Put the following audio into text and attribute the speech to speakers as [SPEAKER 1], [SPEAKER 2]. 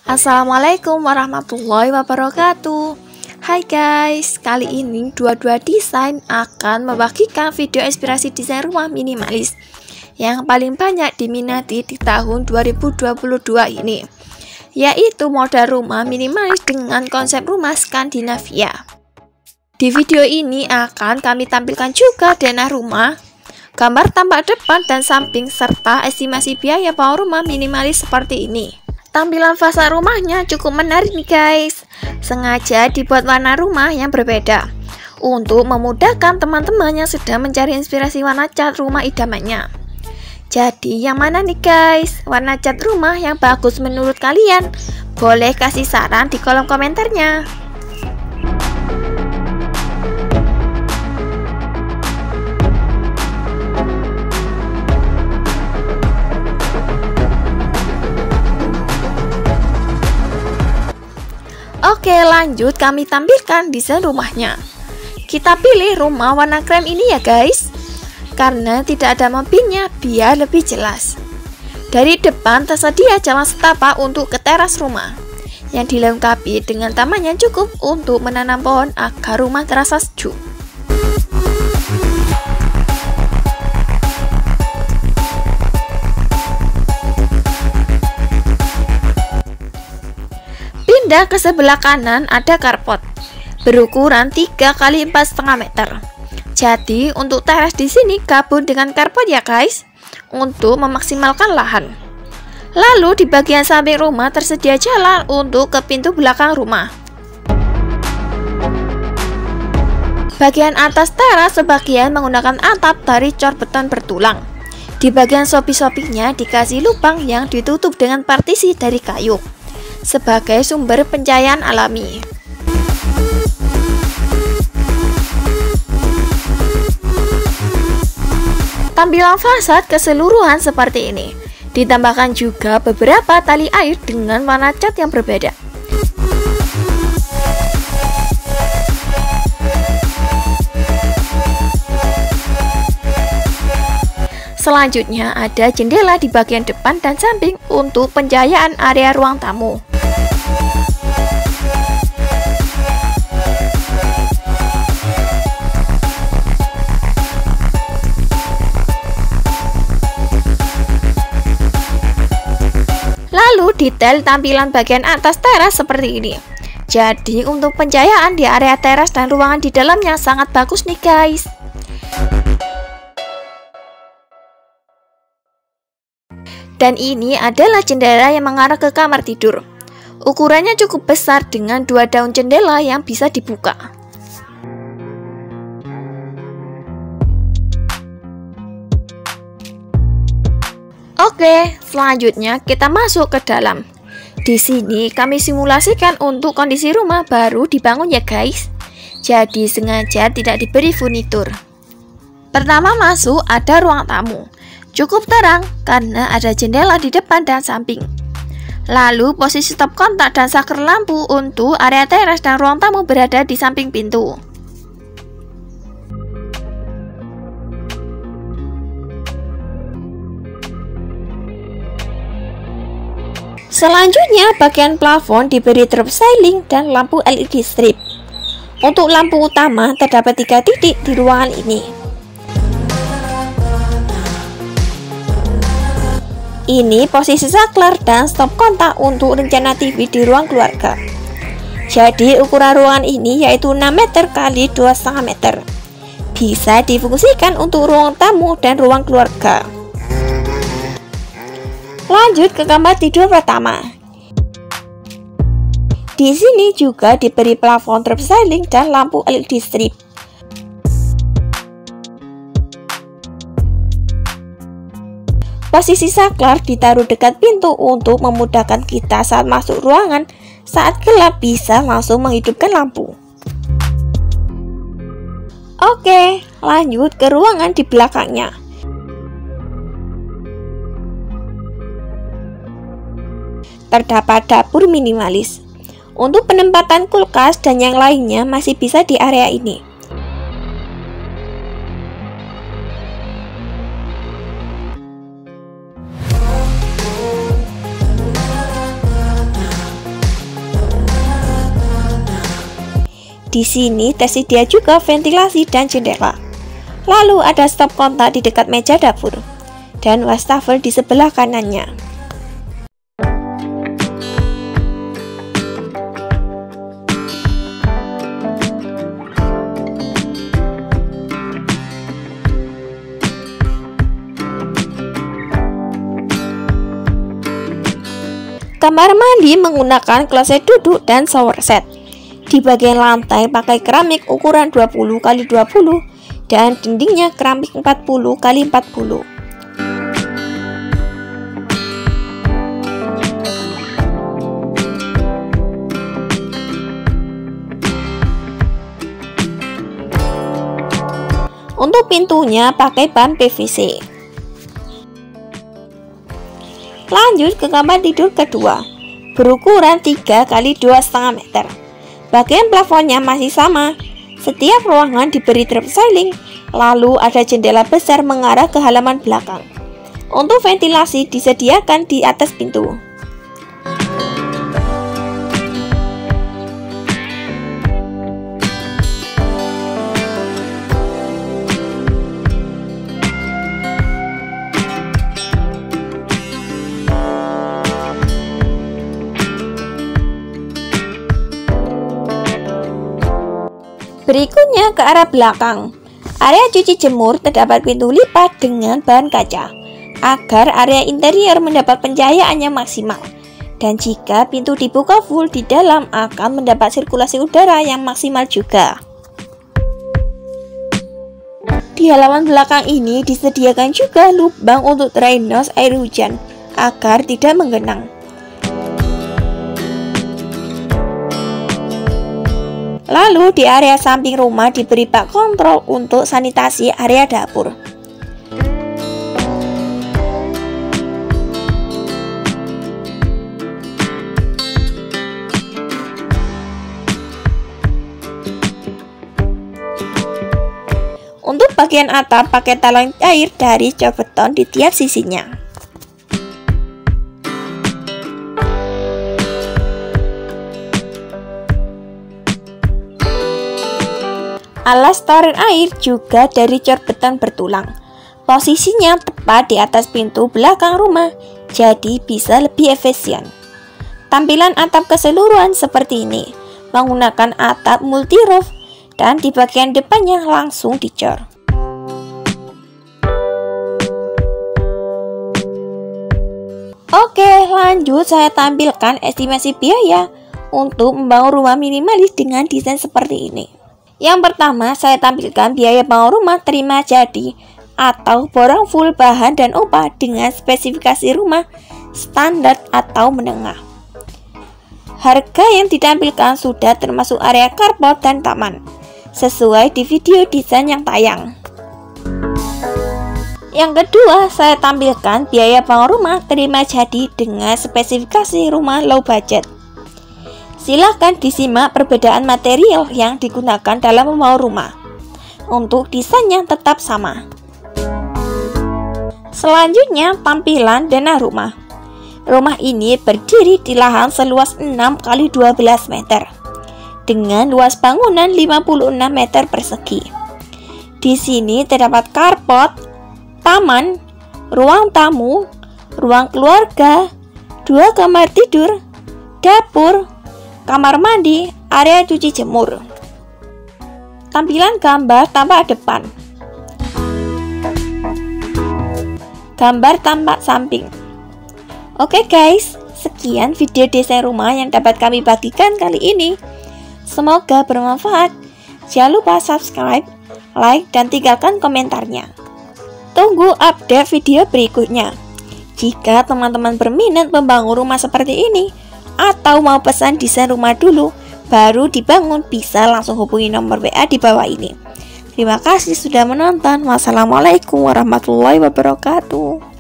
[SPEAKER 1] Assalamualaikum warahmatullahi wabarakatuh. Hai guys, kali ini Dua-Dua Desain akan membagikan video inspirasi desain rumah minimalis yang paling banyak diminati di tahun 2022 ini, yaitu model rumah minimalis dengan konsep rumah Skandinavia. Di video ini akan kami tampilkan juga denah rumah, gambar tampak depan dan samping, serta estimasi biaya bangun rumah minimalis seperti ini. Tampilan fasad rumahnya cukup menarik nih guys. Sengaja dibuat warna rumah yang berbeda untuk memudahkan teman-teman yang sedang mencari inspirasi warna cat rumah idamannya. Jadi yang mana nih guys warna cat rumah yang bagus menurut kalian? Boleh kasih saran di kolom komentarnya. Oke, lanjut kami tampilkan desain rumahnya. Kita pilih rumah warna krem ini ya guys, karena tidak ada mobilnya biar lebih jelas. Dari depan tersedia jalan setapak untuk ke teras rumah, yang dilengkapi dengan taman yang cukup untuk menanam pohon agar rumah terasa sejuk. Pindah ke sebelah kanan ada carport berukuran 3 x 4,5 meter. Jadi untuk teras di sini gabung dengan carport ya guys, untuk memaksimalkan lahan. Lalu di bagian samping rumah tersedia jalan untuk ke pintu belakang rumah. Bagian atas teras sebagian menggunakan atap dari cor beton bertulang. Di bagian sopi-sopinya dikasih lubang yang ditutup dengan partisi dari kayu sebagai sumber pencahayaan alami. Tampilan fasad keseluruhan seperti ini. Ditambahkan juga beberapa tali air dengan warna cat yang berbeda. Selanjutnya ada jendela di bagian depan dan samping untuk pencahayaan area ruang tamu. Lalu detail tampilan bagian atas teras seperti ini. Jadi untuk pencahayaan di area teras dan ruangan di dalamnya sangat bagus nih guys. Dan ini adalah jendela yang mengarah ke kamar tidur. Ukurannya cukup besar dengan 2 daun jendela yang bisa dibuka. Oke, selanjutnya kita masuk ke dalam. Di sini kami simulasikan untuk kondisi rumah baru dibangun ya guys. Jadi sengaja tidak diberi furnitur. Pertama masuk ada ruang tamu. Cukup terang karena ada jendela di depan dan samping. Lalu posisi stop kontak dan saklar lampu untuk area teras dan ruang tamu berada di samping pintu. Selanjutnya bagian plafon diberi drop ceiling dan lampu LED strip. Untuk lampu utama terdapat 3 titik di ruangan ini. Ini posisi saklar dan stop kontak untuk rencana TV di ruang keluarga. Jadi ukuran ruangan ini yaitu 6 meter x 2,5 meter. Bisa difungsikan untuk ruang tamu dan ruang keluarga. Lanjut ke kamar tidur pertama. Di sini juga diberi plafon drop ceiling dan lampu LED strip. Posisi saklar ditaruh dekat pintu untuk memudahkan kita saat masuk ruangan. Saat gelap bisa langsung menghidupkan lampu. Oke, lanjut ke ruangan di belakangnya. Terdapat dapur minimalis. Untuk penempatan kulkas dan yang lainnya masih bisa di area ini. Di sini tersedia juga ventilasi dan jendela. Lalu ada stop kontak di dekat meja dapur dan wastafel di sebelah kanannya. Kamar mandi menggunakan kloset duduk dan shower set. Di bagian lantai pakai keramik ukuran 20 x 20 dan dindingnya keramik 40 x 40. Untuk pintunya pakai bahan PVC. Lanjut ke kamar tidur kedua, berukuran 3 x 2,5 meter. Bagian plafonnya masih sama. Setiap ruangan diberi drop ceiling, lalu ada jendela besar mengarah ke halaman belakang. Untuk ventilasi disediakan di atas pintu. Berikutnya ke arah belakang. Area cuci jemur terdapat pintu lipat dengan bahan kaca, agar area interior mendapat pencahayaan yang maksimal. Dan jika pintu dibuka full, di dalam akan mendapat sirkulasi udara yang maksimal juga. Di halaman belakang ini disediakan juga lubang untuk drainase air hujan, agar tidak menggenang. Lalu di area samping rumah diberi bak kontrol untuk sanitasi area dapur. Untuk bagian atap pakai talang air dari cor beton di tiap sisinya. Alas storage air juga dari cor beton bertulang. Posisinya tepat di atas pintu belakang rumah, jadi bisa lebih efisien. Tampilan atap keseluruhan seperti ini, menggunakan atap multi roof dan di bagian depannya langsung dicor. Oke, lanjut saya tampilkan estimasi biaya untuk membangun rumah minimalis dengan desain seperti ini. Yang pertama, saya tampilkan biaya bangun rumah terima jadi atau borong full bahan dan upah dengan spesifikasi rumah standar atau menengah. Harga yang ditampilkan sudah termasuk area carport dan taman, sesuai di video desain yang tayang. Yang kedua, saya tampilkan biaya bangun rumah terima jadi dengan spesifikasi rumah low budget. Silahkan disimak perbedaan material yang digunakan dalam membangun rumah. Untuk desainnya tetap sama. Selanjutnya, tampilan denah rumah. Rumah ini berdiri di lahan seluas 6 x 12 meter dengan luas bangunan 56 meter persegi. Di sini terdapat carport, taman, ruang tamu, ruang keluarga, 2 kamar tidur, dapur, kamar mandi, area cuci jemur. Tampilan gambar tampak depan. Gambar tampak samping. Oke guys, sekian video desain rumah yang dapat kami bagikan kali ini. Semoga bermanfaat. Jangan lupa subscribe, like, dan tinggalkan komentarnya. Tunggu update video berikutnya. Jika teman-teman berminat membangun rumah seperti ini, atau mau pesan desain rumah dulu baru dibangun, bisa langsung hubungi nomor WA di bawah ini. Terima kasih sudah menonton. Wassalamualaikum warahmatullahi wabarakatuh.